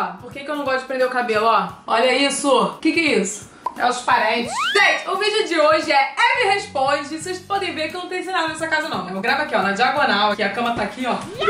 Por que eu não gosto de prender o cabelo, ó? Olha isso. O que é isso? É os parentes. Gente, o vídeo de hoje é Abby Responde. Vocês podem ver que eu não tenho ensinado nessa casa, não. Eu gravo aqui, ó, na diagonal. Aqui, a cama tá aqui, ó.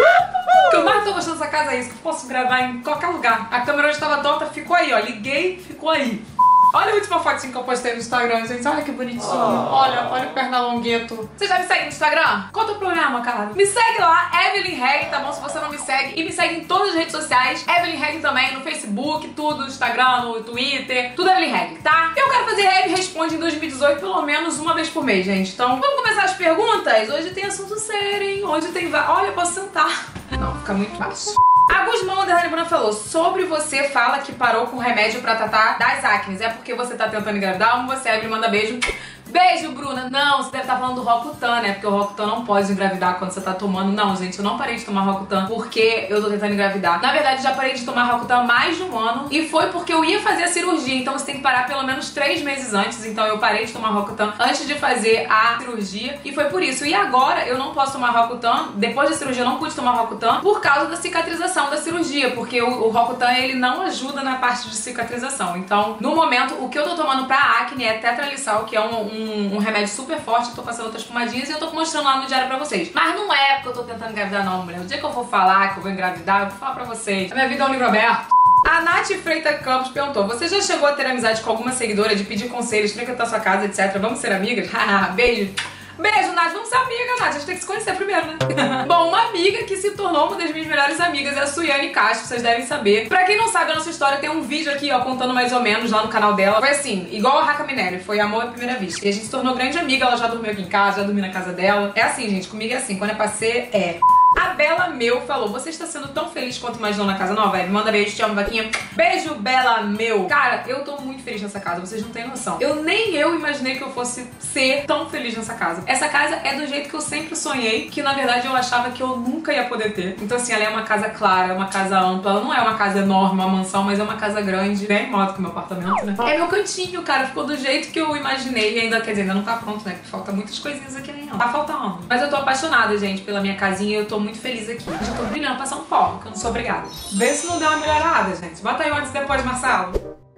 O que eu mais tô gostando dessa casa é isso, que eu posso gravar em qualquer lugar. A câmera hoje tava torta, ficou aí, ó. Liguei, ficou aí. Olha a última fotinha que eu postei no Instagram, gente. Olha que bonitinho. Olha o Pernalongueto. Você já me segue no Instagram? Qual é o teu problema, cara? Me segue lá, Evelyn Regg, tá bom? Se você não me segue. E me segue em todas as redes sociais. Evelyn Regg também, no Facebook, tudo, no Instagram, no Twitter. Tudo Evelyn Regg, tá? Eu quero fazer Abby Responde em 2018 pelo menos uma vez por mês, gente. Então, vamos começar as perguntas? Hoje tem assunto sério, hein? Hoje tem... Olha, eu posso sentar. Não, fica muito baixo. A Guzmão Underline Bruna falou: sobre você fala que parou com remédio pra tratar das acnes. É porque você tá tentando engravidar? Amo você, Evelyn, manda beijo. Beijo, Bruna. Não, você deve estar falando do Rocutan, né? Porque o Rocutan não pode engravidar quando você tá tomando. Não, gente, eu não parei de tomar Rocutan porque eu tô tentando engravidar. Na verdade, já parei de tomar Rocutan há mais de um ano. E foi porque eu ia fazer a cirurgia. Então você tem que parar pelo menos 3 meses antes. Então eu parei de tomar Rocutan antes de fazer a cirurgia. E foi por isso. E agora eu não posso tomar Rocutan. Depois da cirurgia eu não pude tomar Rocutan por causa da cicatrização da cirurgia. Porque o Rocutan, ele não ajuda na parte de cicatrização. Então, no momento, o que eu tô tomando pra acne é tetralissal, que é um remédio super forte. Eu tô passando outras pomadinhas e eu tô mostrando lá no diário pra vocês. Mas não é porque eu tô tentando engravidar, não, mulher. O dia que eu for falar que eu vou engravidar, eu vou falar pra vocês. A minha vida é um livro aberto. A Nath Freitas Campos perguntou: você já chegou a ter amizade com alguma seguidora, de pedir conselhos, frequentar sua casa, etc? Vamos ser amigas? Beijo. Beijo, Nath. Vamos ser amigas, Nath. A gente tem que se conhecer primeiro, né? Bom, uma amiga que se tornou uma das minhas melhores amigas é a Suiane Castro, vocês devem saber. Pra quem não sabe a nossa história, tem um vídeo aqui, ó, contando mais ou menos lá no canal dela. Foi assim, igual a Raca Minelli, foi amor à primeira vista. E a gente se tornou grande amiga, ela já dormiu aqui em casa, já dormi na casa dela. É assim, gente, comigo é assim, quando é pra ser, é. A Bela Meu falou: você está sendo tão feliz quanto imaginou na casa nova? Me manda beijo, te amo, vaquinha. Beijo, Bela Meu. Cara, eu tô muito feliz nessa casa, vocês não têm noção. Nem eu imaginei que eu fosse ser tão feliz nessa casa. Essa casa é do jeito que eu sempre sonhei, que na verdade eu achava que eu nunca ia poder ter. Então assim, ela é uma casa clara, é uma casa ampla. Ela não é uma casa enorme, uma mansão, mas é uma casa grande, bem maior do que o meu apartamento, né? É meu cantinho, cara. Ficou do jeito que eu imaginei. E ainda, quer dizer, ainda não tá pronto, né? Porque falta muitas coisinhas aqui ainda. Tá faltando. Mas eu tô apaixonada, gente, pela minha casinha. Eu tô muito feliz aqui. Eu já tô brilhando, passar um pó, que eu não sou obrigada. Vê se não deu uma melhorada, gente. Bota aí antes e depois, Marcelo.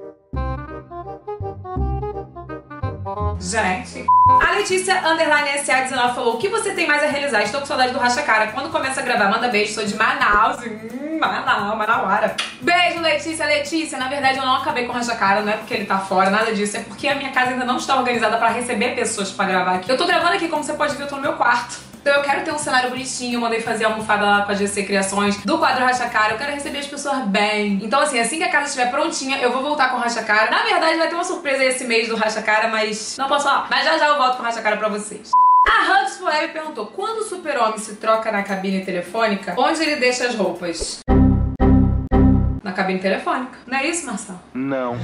Gente. A Letícia Underline SA19 falou: o que você tem mais a realizar? Estou com saudade do Racha Cara. Quando começa a gravar, manda beijo. Sou de Manaus. Manauara. Beijo, Letícia. Letícia, na verdade eu não acabei com o Racha Cara. Não é porque ele tá fora, nada disso. É porque a minha casa ainda não está organizada pra receber pessoas pra gravar aqui. Eu tô gravando aqui, como você pode ver, eu tô no meu quarto. Então eu quero ter um cenário bonitinho, eu mandei fazer a almofada lá com a GC Criações do quadro Racha Cara. Eu quero receber as pessoas bem. Então assim que a casa estiver prontinha, eu vou voltar com o Racha Cara. Na verdade vai ter uma surpresa esse mês do Racha Cara, mas não posso falar. Mas já eu volto com o Racha Cara pra vocês. A Hugs Forever perguntou: quando o super-homem se troca na cabine telefônica, onde ele deixa as roupas? Na cabine telefônica. Não é isso, Marcelo? Não.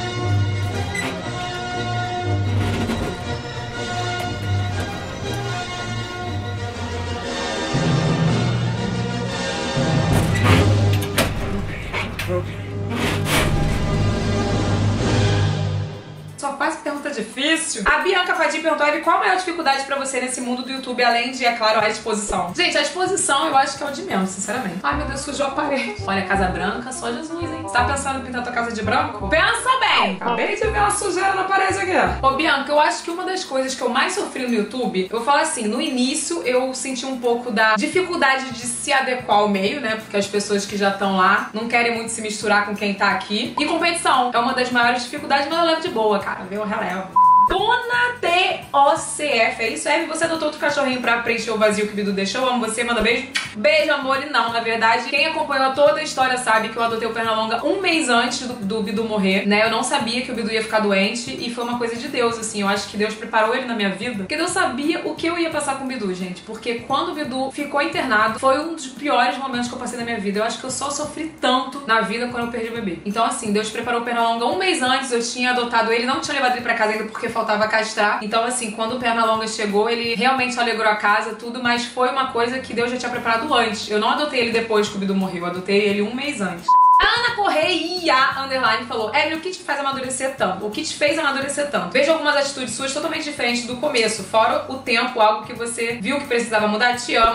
Só faz pergunta difícil. A Bianca Fadim perguntou: qual a maior dificuldade pra você nesse mundo do YouTube, além de, é claro, a exposição? Gente, a exposição eu acho que é o de menos, sinceramente. Ai, meu Deus, sujou a parede. Olha, casa branca, só Jesus, hein? Você tá pensando em pintar tua casa de branco? Pensa bem! Acabei de ver uma sujeira na parede aqui. Ô, Bianca, eu acho que uma das coisas que eu mais sofri no YouTube, eu vou falar assim, no início eu senti um pouco da dificuldade de se adequar ao meio, né? Porque as pessoas que já estão lá não querem muito se misturar com quem tá aqui. E competição é uma das maiores dificuldades, mas eu levo de boa, cara. Eu relevo. Dona TOCF, é isso? Você adotou outro cachorrinho pra preencher o vazio que o Bidu deixou? Amo você, manda beijo. Beijo, amor. E não, na verdade, quem acompanhou toda a história sabe que eu adotei o Pernalonga um mês antes do Bidu morrer, né? Eu não sabia que o Bidu ia ficar doente e foi uma coisa de Deus, assim. Eu acho que Deus preparou ele na minha vida, porque Deus sabia o que eu ia passar com o Bidu, gente. Porque quando o Bidu ficou internado, foi um dos piores momentos que eu passei na minha vida. Eu acho que eu só sofri tanto na vida quando eu perdi o bebê. Então, assim, Deus preparou o Pernalonga um mês antes. Eu tinha adotado ele, não tinha levado ele pra casa ainda porque faltava castrar. Então, assim, quando o Pernalonga chegou, ele realmente alegrou a casa, tudo, mas foi uma coisa que Deus já tinha preparado antes. Eu não adotei ele depois que o Bidu morreu, eu adotei ele um mês antes. A Ana Correia Underline falou: Evelyn, o que te faz amadurecer tanto? O que te fez amadurecer tanto? Vejo algumas atitudes suas totalmente diferentes do começo, fora o tempo, algo que você viu que precisava mudar. Te amo.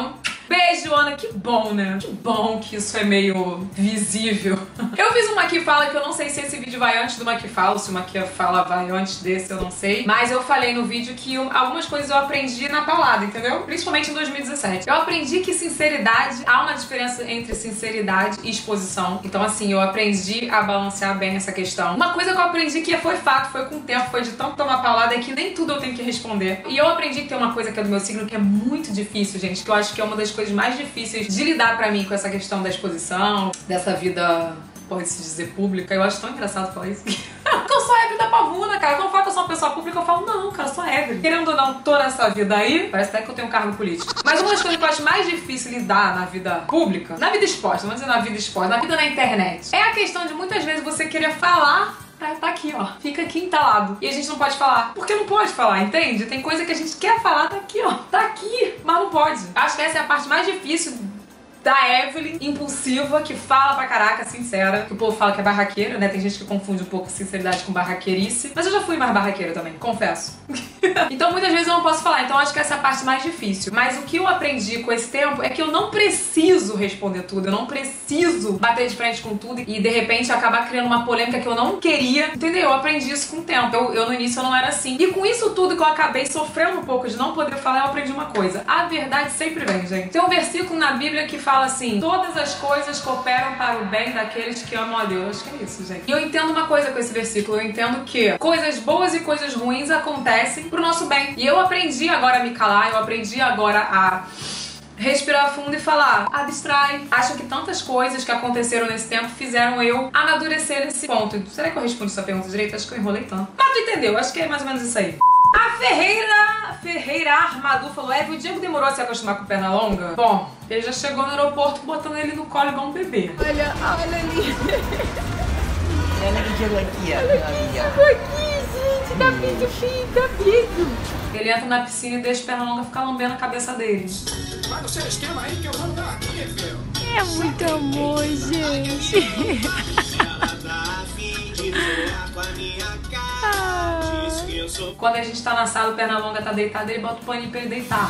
Beijo, Ana. Que bom, né? Que bom que isso é meio visível. Eu fiz uma que fala que eu não sei se esse vídeo vai antes do uma que fala, se uma que fala vai antes desse, eu não sei. Mas eu falei no vídeo que algumas coisas eu aprendi na balada, entendeu? Principalmente em 2017. Eu aprendi que sinceridade, há uma diferença entre sinceridade e exposição. Então, assim, eu aprendi a balancear bem essa questão. Uma coisa que eu aprendi que foi fato, foi com o tempo, foi de tanto tomar paulada, é que nem tudo eu tenho que responder. E eu aprendi que tem uma coisa que é do meu signo que é muito difícil, gente, que eu acho que é uma das coisas mais difíceis de lidar pra mim com essa questão da exposição, dessa vida, pode-se dizer, pública. Eu acho tão engraçado falar isso. Porque eu sou égria da pavuna, cara. Quando eu falo que eu sou uma pessoa pública, eu falo, não, cara, eu sou égria. Querendo ou não, tô nessa vida aí, parece até que eu tenho um cargo político. Mas uma das coisas que eu acho mais difícil lidar na vida pública, na vida exposta, vamos dizer na vida exposta, na vida na internet, é a questão de muitas vezes você querer falar. Tá aqui, ó. Fica aqui entalado. E a gente não pode falar. Porque não pode falar, entende? Tem coisa que a gente quer falar, tá aqui, ó. Tá aqui, mas não pode. Acho que essa é a parte mais difícil da Evelyn, impulsiva, que fala pra caraca, sincera. Que o povo fala que é barraqueira, né? Tem gente que confunde um pouco sinceridade com barraqueirice. Mas eu já fui mais barraqueira também, confesso. Então muitas vezes eu não posso falar. Então acho que essa é a parte mais difícil. Mas o que eu aprendi com esse tempo é que eu não preciso responder tudo. Eu não preciso bater de frente com tudo e de repente acabar criando uma polêmica que eu não queria. Entendeu? Eu aprendi isso com o tempo. Eu no início eu não era assim. E com isso tudo que eu acabei sofrendo um pouco de não poder falar, eu aprendi uma coisa. A verdade sempre vem, gente. Tem um versículo na Bíblia que fala assim: todas as coisas cooperam para o bem daqueles que amam a Deus. Acho que é isso, gente. E eu entendo uma coisa com esse versículo. Eu entendo que coisas boas e coisas ruins acontecem pro nosso bem. E eu aprendi agora a me calar. Eu aprendi agora a respirar fundo e falar, abstrai. Acho que tantas coisas que aconteceram nesse tempo fizeram eu amadurecer nesse ponto. Será que eu respondi essa pergunta direito? Acho que eu enrolei tanto. Mas tu entendeu? Acho que é mais ou menos isso aí. A Ferreira Armadu falou: o Diego demorou a se acostumar com perna longa? Bom, ele já chegou no aeroporto botando ele no colo igual um bebê. Olha ali. Olha o Diego aqui, ó. Chegou aqui, gente. Dá beijo, filho, dá beijo. Ele entra na piscina e deixa a perna longa ficar lambendo a cabeça dele. Vai no seu esquema aí que eu vou dar aqui, filho. É muito amor, gente. Quando a gente tá na sala, o perna longa tá deitado, ele bota o paninho pra ele deitar.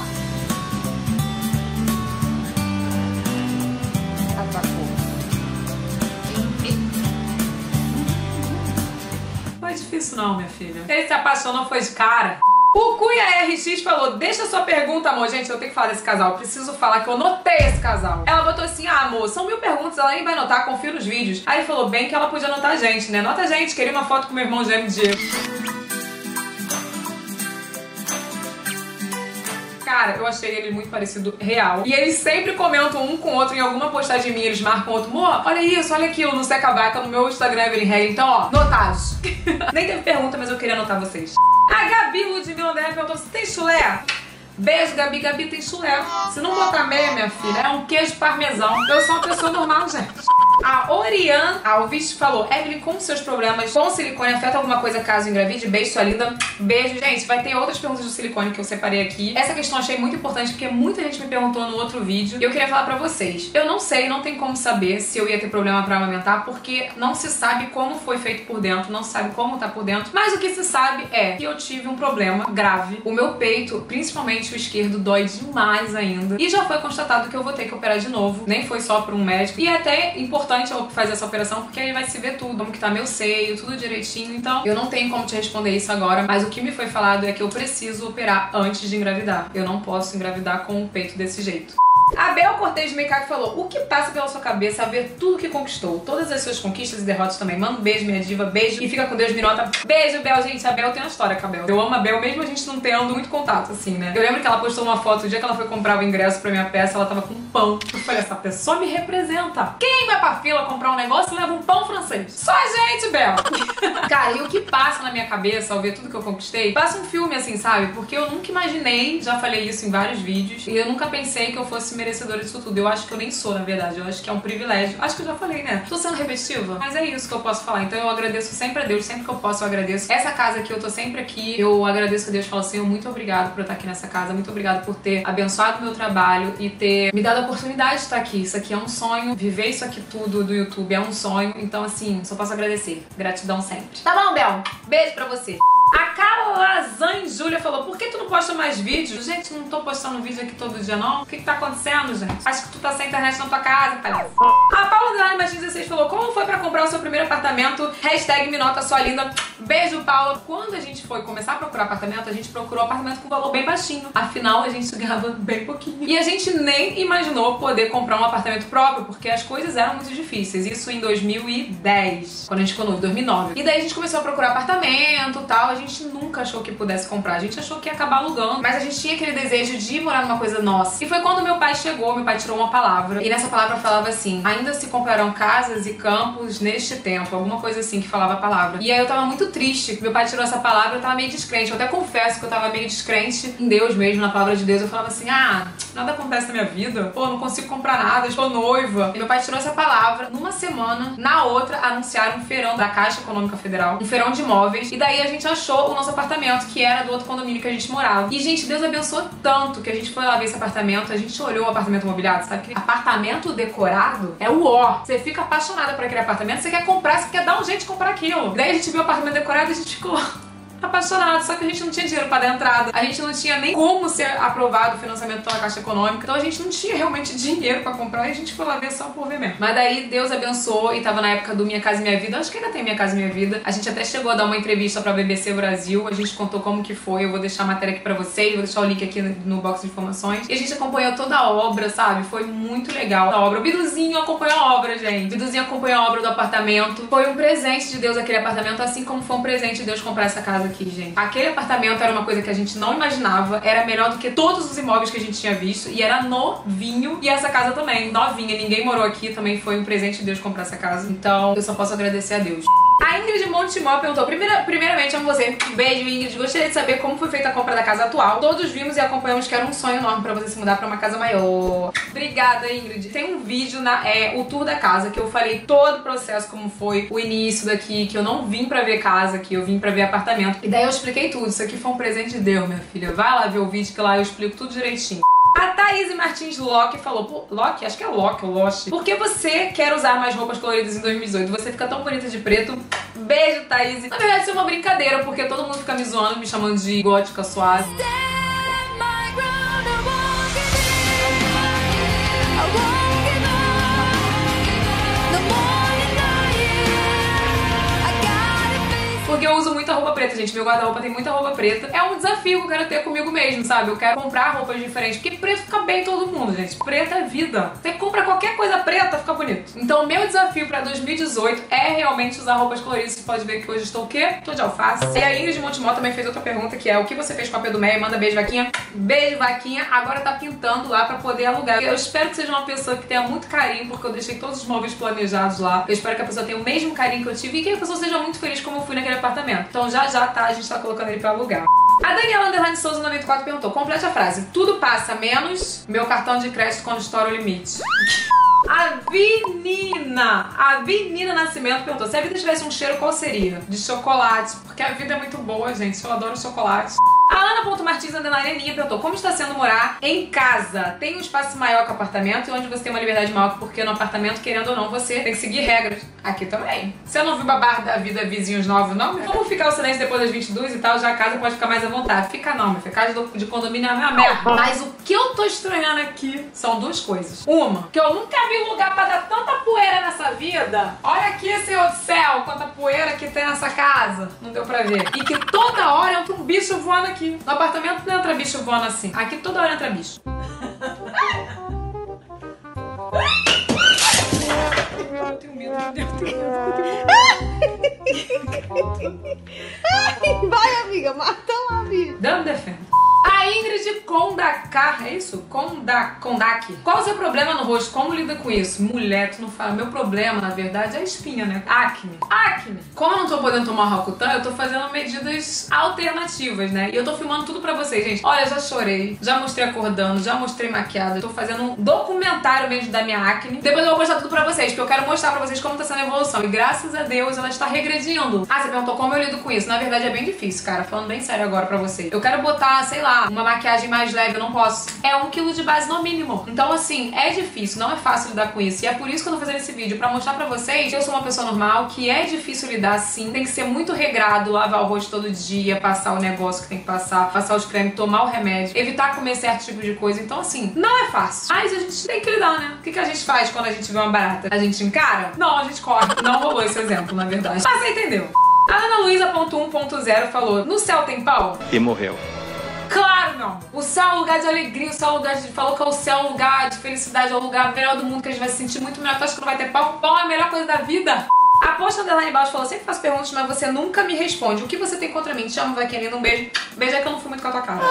Não foi difícil não, minha filha. Ele se apaixonou, foi de cara. O Cunha RX falou: deixa sua pergunta, amor. Gente, eu tenho que falar desse casal. Eu preciso falar que eu notei esse casal. Ela botou assim: ah, amor, são 1000 perguntas, ela nem vai anotar, confio nos vídeos. Aí ele falou: bem que ela podia anotar a gente, né? Nota a gente, queria uma foto com meu irmão gêmeo Diego. Cara, eu achei ele muito parecido real. E eles sempre comentam um com o outro em alguma postagem minha. Eles marcam outro: amor, olha isso, olha aquilo, no Seca Vaca, no meu Instagram, Evelyn Regli. Então, ó, notados. Nem teve pergunta, mas eu queria anotar vocês. A Gabi Ludmilla André perguntou: você tem chulé? Beijo, Gabi. Gabi tem chulé. Se não botar meia, minha filha, é um queijo parmesão. Eu sou uma pessoa normal, gente. A Oriane Alves falou: Evelyn, como seus problemas com silicone afetam alguma coisa caso engravide? Beijo, sua linda. Beijo. Gente, vai ter outras perguntas do silicone que eu separei aqui. Essa questão eu achei muito importante porque muita gente me perguntou no outro vídeo e eu queria falar pra vocês. Eu não sei, não tem como saber se eu ia ter problema pra amamentar, porque não se sabe como foi feito por dentro, não se sabe como tá por dentro. Mas o que se sabe é que eu tive um problema grave. O meu peito, principalmente o esquerdo, dói demais ainda. E já foi constatado que eu vou ter que operar de novo. Nem foi só por um médico. E é até importante eu fazer essa operação, porque aí vai se ver tudo, como que tá meu seio, tudo direitinho. Então, eu não tenho como te responder isso agora, mas o que me foi falado é que eu preciso operar antes de engravidar. Eu não posso engravidar com o peito desse jeito. A Bel Cortez de Make falou: o que passa pela sua cabeça a ver tudo que conquistou? Todas as suas conquistas e derrotas também. Manda um beijo, minha diva. Beijo e fica com Deus, Minota. Beijo, Bel. Gente, a Bel tem uma história com a Bel. Eu amo a Bel, mesmo a gente não tendo muito contato, assim, né? Eu lembro que ela postou uma foto, o dia que ela foi comprar o ingresso pra minha peça, ela tava com um pão. Eu falei: essa pessoa me representa. Quem vai pra fila comprar um negócio leva um pão francês? Só a gente, Bel. Cara, e o que passa na minha cabeça ao ver tudo que eu conquistei? Passa um filme, assim, sabe? Porque eu nunca imaginei, já falei isso em vários vídeos, e eu nunca pensei que eu fosse merecedora disso tudo. Eu acho que eu nem sou, na verdade. Eu acho que é um privilégio. Acho que eu já falei, né? Tô sendo repetitiva, mas é isso que eu posso falar. Então eu agradeço sempre a Deus, sempre que eu posso eu agradeço. Essa casa aqui, eu tô sempre aqui. Eu agradeço a Deus, falo assim: muito obrigado por eu estar aqui nessa casa, muito obrigado por ter abençoado o meu trabalho e ter me dado a oportunidade de estar aqui. Isso aqui é um sonho. Viver isso aqui tudo do YouTube é um sonho. Então, assim, só posso agradecer. Gratidão sempre. Tá bom, Bel? Beijo pra você. A Carol Lasanha Júlia falou, por que tu não posta mais vídeos? Gente, não tô postando vídeo aqui todo dia, não. O que tá acontecendo, gente? Acho que tu tá sem internet na tua casa, palhaço. A Paula Delane Martins 16 falou, como foi pra comprar o seu primeiro apartamento? Hashtag me nota sua linda. Beijo, Paula. Quando a gente foi começar a procurar apartamento, a gente procurou apartamento com valor bem baixinho. Afinal, a gente ganhava bem pouquinho. E a gente nem imaginou poder comprar um apartamento próprio, porque as coisas eram muito difíceis. Isso em 2010, quando a gente ficou noivo, 2009. E daí a gente começou a procurar apartamento e tal. A gente nunca achou que pudesse comprar. A gente achou que ia acabar alugando. Mas a gente tinha aquele desejo de morar numa coisa nossa. E foi quando meu pai chegou, meu pai tirou uma palavra. E nessa palavra falava assim, ainda se comprarão casas e campos neste tempo. Alguma coisa assim que falava a palavra. E aí eu tava muito triste. Meu pai tirou essa palavra, eu tava meio descrente. Eu até confesso que eu tava meio descrente em Deus mesmo, na palavra de Deus. Eu falava assim, nada acontece na minha vida. Pô, não consigo comprar nada, estou noiva. E meu pai tirou essa palavra. Numa semana, na outra, anunciaram um feirão da Caixa Econômica Federal. Um feirão de imóveis. E daí a gente achou o nosso apartamento, que era do outro condomínio que a gente morava. E, gente, Deus abençoou tanto que a gente foi lá ver esse apartamento. A gente olhou o apartamento mobiliado, sabe? Que apartamento decorado é o ó. Você fica apaixonada por aquele apartamento, você quer comprar, você quer dar um jeito de comprar aquilo. Daí a gente viu o apartamento decorado e a gente ficou apaixonado, só que a gente não tinha dinheiro pra dar entrada. A gente não tinha nem como ser aprovado o financiamento pela Caixa Econômica. Então a gente não tinha realmente dinheiro pra comprar e a gente foi lá ver só por ver mesmo. Mas daí Deus abençoou e tava na época do Minha Casa Minha Vida. Acho que ainda tem Minha Casa Minha Vida. A gente até chegou a dar uma entrevista pra BBC Brasil. A gente contou como que foi. Eu vou deixar a matéria aqui pra vocês. Vou deixar o link aqui no box de informações. E a gente acompanhou toda a obra, sabe? Foi muito legal a obra. O Biduzinho acompanhou a obra, gente. O Biduzinho acompanhou a obra do apartamento. Foi um presente de Deus aquele apartamento, assim como foi um presente de Deus comprar essa casa aqui, gente. Aquele apartamento era uma coisa que a gente não imaginava, era melhor do que todos os imóveis que a gente tinha visto e era novinho. E essa casa também, novinha, ninguém morou aqui, também foi um presente de Deus comprar essa casa. Então eu só posso agradecer a Deus. A Ingrid Montemó perguntou, primeiramente, amo você. Beijo, Ingrid. Gostaria de saber como foi feita a compra da casa atual. Todos vimos e acompanhamos que era um sonho enorme pra você se mudar pra uma casa maior. Obrigada, Ingrid. Tem um vídeo, o tour da casa, que eu falei todo o processo, como foi o início daqui, que eu não vim pra ver casa aqui, eu vim pra ver apartamento. E daí eu expliquei tudo. Isso aqui foi um presente de Deus, minha filha. Vai lá ver o vídeo que lá eu explico tudo direitinho. A Thaís Martins Locke falou, pô, Locke? Acho que é Locke ou Loche. Por que você quer usar mais roupas coloridas em 2018? Você fica tão bonita de preto. Beijo, Thaís. Na verdade, isso é uma brincadeira, porque todo mundo fica me zoando, me chamando de gótica suave. Porque eu uso muita roupa preta, gente. Meu guarda-roupa tem muita roupa preta. É um desafio que eu quero ter comigo mesmo, sabe? Eu quero comprar roupas diferentes. Porque preto fica bem em todo mundo, gente. Preto é vida. Você compra qualquer coisa preta, fica bonito. Então, o meu desafio pra 2018 é realmente usar roupas coloridas. Você pode ver que hoje estou o quê? Tô de alface. E a Ingrid Montemó também fez outra pergunta, que é o que você fez com a P do Meia? Manda beijo, Vaquinha. Beijo, Vaquinha. Agora tá pintando lá pra poder alugar. Eu espero que seja uma pessoa que tenha muito carinho, porque eu deixei todos os móveis planejados lá. Eu espero que a pessoa tenha o mesmo carinho que eu tive e que a pessoa seja muito feliz como eu fui naquele apartamento. Então já tá, a gente tá colocando ele pra alugar. A Daniela Underline Souza 94 perguntou, complete a frase, tudo passa menos meu cartão de crédito quando estoura o limite. A Vinina Nascimento perguntou, se a vida tivesse um cheiro, qual seria? De chocolate, porque a vida é muito boa, gente, eu adoro chocolate. A Ana.Martins Aninha perguntou, como está sendo morar em casa? Tem um espaço maior que o apartamento e onde você tem uma liberdade maior, porque no apartamento, querendo ou não, você tem que seguir regras. Aqui também. Você não viu babar da vida vizinhos novos, não? Vamos ficar o silêncio depois das 22 e tal, já a casa pode ficar mais à vontade. Fica não, minha filha, casa de condomínio é uma merda. Mas o que eu tô estranhando aqui são duas coisas. Uma, que eu nunca vi lugar pra dar tanta poeira nessa vida. Olha aqui, Senhor do céu, quanta poeira que tem nessa casa. Não deu pra ver. E que toda hora entra um bicho voando aqui. No apartamento não entra bicho voando assim. Aqui toda hora entra bicho. Eu tenho medo, Vai, amiga, mata lá, amiga. Dando defende. A Ingrid Kondak, é isso? Kondak. Qual o seu problema no rosto? Como lida com isso? Mulher, tu não fala. Meu problema, na verdade, é a espinha, né? Acne. Como eu não tô podendo tomar Roacutan, eu tô fazendo medidas alternativas, né? E eu tô filmando tudo pra vocês, gente. Olha, já chorei, já mostrei acordando, já mostrei maquiada. Eu tô fazendo um documentário mesmo da minha acne. Depois eu vou postar tudo pra vocês, porque eu quero mostrar pra vocês como tá sendo a evolução. E graças a Deus, ela está regredindo. Ah, você perguntou como eu lido com isso. Na verdade, é bem difícil, cara. Falando bem sério agora pra vocês. Eu quero botar, sei lá, usar uma maquiagem mais leve, eu não posso. É 1 quilo de base no mínimo. Então, assim, é difícil, não é fácil lidar com isso. E é por isso que eu tô fazendo esse vídeo, pra mostrar pra vocês que eu sou uma pessoa normal, que é difícil lidar sim. Tem que ser muito regrado, lavar o rosto todo dia, passar o negócio que tem que passar os cremes, tomar o remédio, evitar comer certo tipo de coisa. Então, assim, não é fácil. Mas a gente tem que lidar, né? O que a gente faz quando a gente vê uma barata? A gente encara? Não, a gente corre. Não rolou esse exemplo, na verdade. Mas você entendeu. A Ana Luísa.1.0 falou: no céu tem pau? E morreu. Claro não! O céu é um lugar de alegria, o céu é um lugar de... Falou que o céu é um lugar de felicidade, é o lugar melhor do mundo, que a gente vai se sentir muito melhor. Tu acha que não vai ter pau? Pau é a melhor coisa da vida! A posta dela aí embaixo falou: sempre faço perguntas, mas você nunca me responde. O que você tem contra mim? Te amo, vai querendo. Um beijo. Beijo é que eu não fui muito com a tua cara.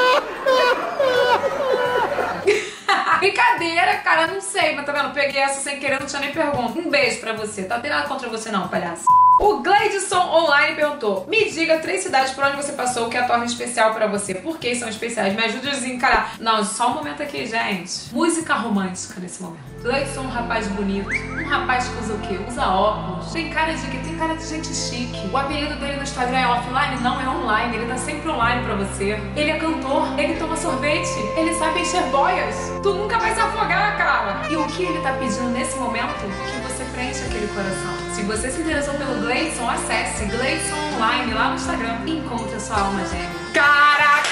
Brincadeira, cara, não sei, mas tá vendo? Peguei essa sem querer, não tinha nem pergunta. Um beijo pra você, tá? Não tem nada contra você não, palhaço. O Gleidson Online perguntou: me diga 3 cidades por onde você passou que a torna especial pra você. Por que são especiais? Me ajude a desencarar. Não, só um momento aqui, gente. Música romântica nesse momento. Gleidson é um rapaz bonito. Um rapaz que usa o quê? Usa óculos. Tem cara de quê? Tem cara de gente chique. O apelido dele no Instagram é offline? Não, é online. Ele tá sempre online pra você. Ele é cantor. Ele toma sorvete. Ele sabe encher boias. Tu nunca vai se afogar, cara. E o que ele tá pedindo nesse momento? Que você preencha aquele coração. Se você se interessou pelo Gleidson, acesse Gleidson Online lá no Instagram e encontre a sua alma gêmea. Caraca!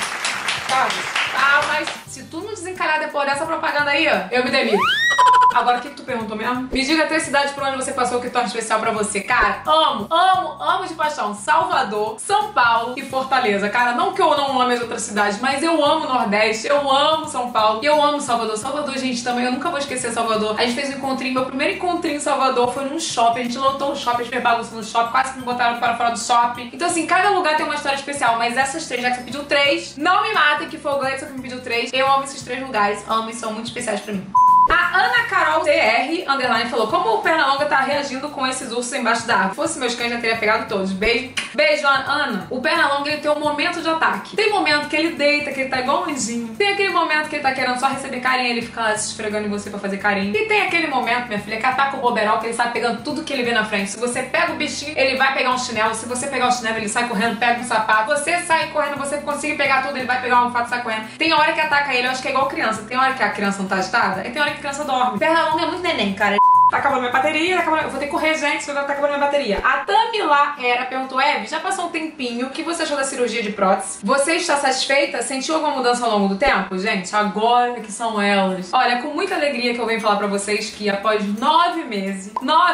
Ah, mas se tu não desencarar depois dessa propaganda aí, eu me demito. Agora, o que tu perguntou mesmo? Me diga 3 cidades por onde você passou que torna especial pra você. Cara, amo de paixão Salvador, São Paulo e Fortaleza. Cara, não que eu não ame as outras cidades, mas eu amo o Nordeste, eu amo São Paulo e eu amo Salvador. Salvador, gente, também, eu nunca vou esquecer Salvador. A gente fez um encontrinho, meu primeiro encontrinho em Salvador foi num shopping. A gente lotou um shopping, a gente fez bagunça no shopping, quase que me botaram para fora do shopping. Então, assim, cada lugar tem uma história especial, mas essas 3, já que você pediu 3, não me matem, que foi o Gleidson que me pediu 3. Eu amo esses 3 lugares, amo e são muito especiais pra mim. A Ana Carol CR Underline falou: como o Pernalonga tá reagindo com esses ursos embaixo da árvore? Se fosse meus cães, já teria pegado todos. Beijo. Beijo, Ana. O Pernalonga, ele tem um momento de ataque. Tem momento que ele deita, que ele tá igual um anjinho. Tem aquele momento que ele tá querendo só receber carinho, ele fica lá se esfregando em você pra fazer carinho. E tem aquele momento, minha filha, que ataca o boberal, que ele sai pegando tudo que ele vê na frente. Se você pega o bichinho, ele vai pegar um chinelo. Se você pegar o chinelo, ele sai correndo, pega um sapato. Você sai correndo, você consegue pegar tudo, ele vai pegar um almofada e sai correndo. Tem hora que ataca ele, eu acho que é igual criança. Tem hora que a criança não tá agitada, e tem hora que a criança dorme. Pernalonga é muito neném, cara. Tá acabando minha bateria, eu vou ter que correr, gente, senão tá acabando minha bateria. A Tamila perguntou: Eve, já passou um tempinho, o que você achou da cirurgia de prótese? Você está satisfeita? Sentiu alguma mudança ao longo do tempo? Gente, agora que são elas. Olha, com muita alegria que eu venho falar pra vocês que após 9 meses,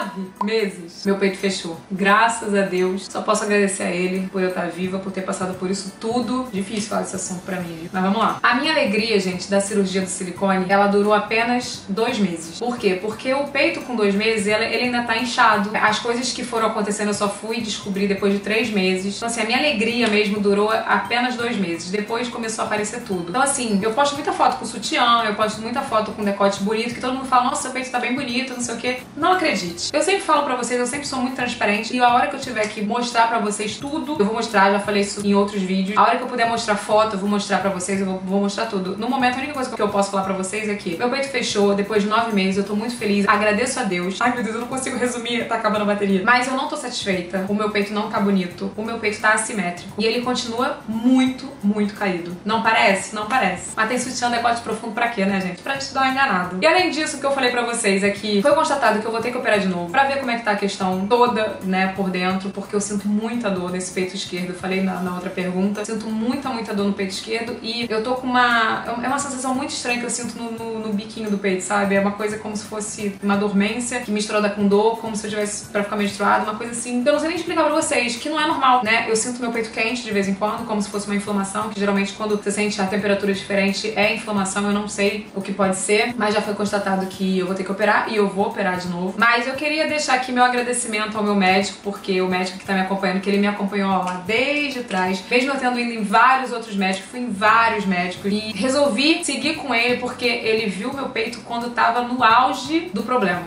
meu peito fechou. Graças a Deus, só posso agradecer a ele por eu estar viva, por ter passado por isso tudo. Difícil falar esse assunto pra mim, viu? Mas vamos lá. A minha alegria, gente, da cirurgia do silicone, ela durou apenas 2 meses. Por quê? Porque o peito com 2 meses, ele ainda tá inchado. As coisas que foram acontecendo eu só fui descobrir depois de 3 meses. Então, assim, a minha alegria mesmo durou apenas 2 meses. Depois começou a aparecer tudo. Então, assim, eu posto muita foto com sutiã, eu posto muita foto com decote bonito, que todo mundo fala: nossa, seu peito tá bem bonito, não sei o quê. Não acredite. Eu sempre falo pra vocês, eu sempre sou muito transparente, e a hora que eu tiver que mostrar pra vocês tudo, eu vou mostrar. Já falei isso em outros vídeos. A hora que eu puder mostrar foto, eu vou mostrar pra vocês, eu vou mostrar tudo. No momento, a única coisa que eu posso falar pra vocês é que meu peito fechou depois de 9 meses, eu tô muito feliz, agradeço a Deus. Ai, meu Deus, eu não consigo resumir, tá acabando a bateria. Mas eu não tô satisfeita. O meu peito não tá bonito. O meu peito tá assimétrico. E ele continua muito, muito caído. Não parece? Não parece. Mas tem sutiã decote profundo pra quê, né, gente? Pra gente dar uma enganada. E além disso, o que eu falei pra vocês é que foi constatado que eu vou ter que operar de novo pra ver como é que tá a questão toda, né, por dentro, porque eu sinto muita dor nesse peito esquerdo. Eu falei na outra pergunta. Sinto muita dor no peito esquerdo e eu tô com uma... É uma sensação muito estranha que eu sinto no biquinho do peito, sabe? É uma coisa como se fosse uma dormência que misturada com dor, como se eu tivesse pra ficar menstruada, uma coisa assim. Eu não sei nem explicar pra vocês, que não é normal, né? Eu sinto meu peito quente de vez em quando, como se fosse uma inflamação, que geralmente quando você sente a temperatura diferente é inflamação. Eu não sei o que pode ser, mas já foi constatado que eu vou ter que operar e eu vou operar de novo. Mas eu queria deixar aqui meu agradecimento ao meu médico, porque o médico que tá me acompanhando, que ele me acompanhou lá desde trás, mesmo eu tendo ido em vários outros médicos, fui em vários médicos e resolvi seguir com ele porque ele viu meu peito quando tava no auge do problema.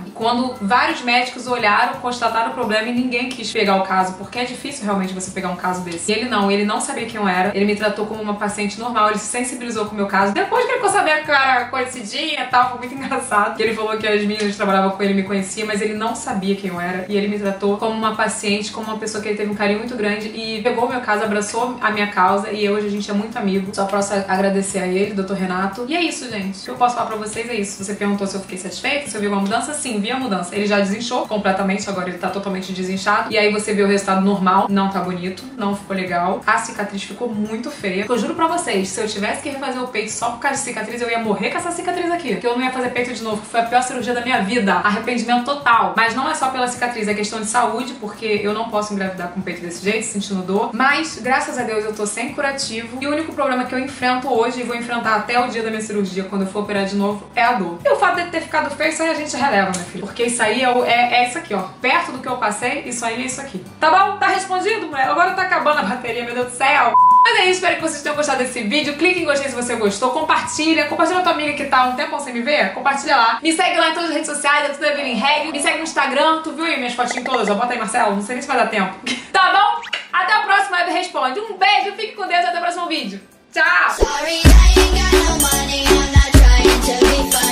E quando vários médicos olharam, constataram o problema e ninguém quis pegar o caso, porque é difícil realmente você pegar um caso desse. E ele não sabia quem eu era. Ele me tratou como uma paciente normal, ele se sensibilizou com o meu caso. Depois que ele ficou sabendo que eu era conhecidinha e tal, foi muito engraçado. Ele falou que as meninas que trabalhavam com ele me conheciam, mas ele não sabia quem eu era. E ele me tratou como uma paciente, como uma pessoa que ele teve um carinho muito grande e pegou o meu caso, abraçou a minha causa e hoje a gente é muito amigo. Só posso agradecer a ele, Dr. Renato. E é isso, gente. O que eu posso falar pra vocês é isso. Você perguntou se eu fiquei satisfeita, se eu vi alguma mudança? Sim, vi a mudança. Ele já desinchou completamente, agora ele tá totalmente desinchado. E aí você vê o resultado normal. Não tá bonito, não ficou legal. A cicatriz ficou muito feia. Eu juro pra vocês, se eu tivesse que refazer o peito só por causa de cicatriz, eu ia morrer com essa cicatriz aqui. Porque eu não ia fazer peito de novo, que foi a pior cirurgia da minha vida. Arrependimento total. Mas não é só pela cicatriz, é questão de saúde, porque eu não posso engravidar com o peito desse jeito, sentindo dor. Mas, graças a Deus, eu tô sem curativo. E o único problema que eu enfrento hoje, e vou enfrentar até o dia da minha cirurgia, quando eu for operar de novo, é a dor. E o fato de ter ficado feio, isso aí a gente releva, minha filha. Porque isso aí é isso aqui, ó. Perto do que eu passei, isso aí é isso aqui. Tá bom? Tá respondido, mulher? Agora tá acabando a bateria, meu Deus do céu. Mas é isso, espero que vocês tenham gostado desse vídeo. Clique em gostei se você gostou, compartilha com a tua amiga que tá há um tempo sem me ver, compartilha lá. Me segue lá em todas as redes sociais, é tudo Evelyn Regli. Me segue no Instagram, tu viu aí minhas fotinhas todas? Ó, bota aí, Marcelo, não sei nem se vai dar tempo. Tá bom? Até a próxima, Eve Responde. Um beijo, fique com Deus e até o próximo vídeo. Tchau!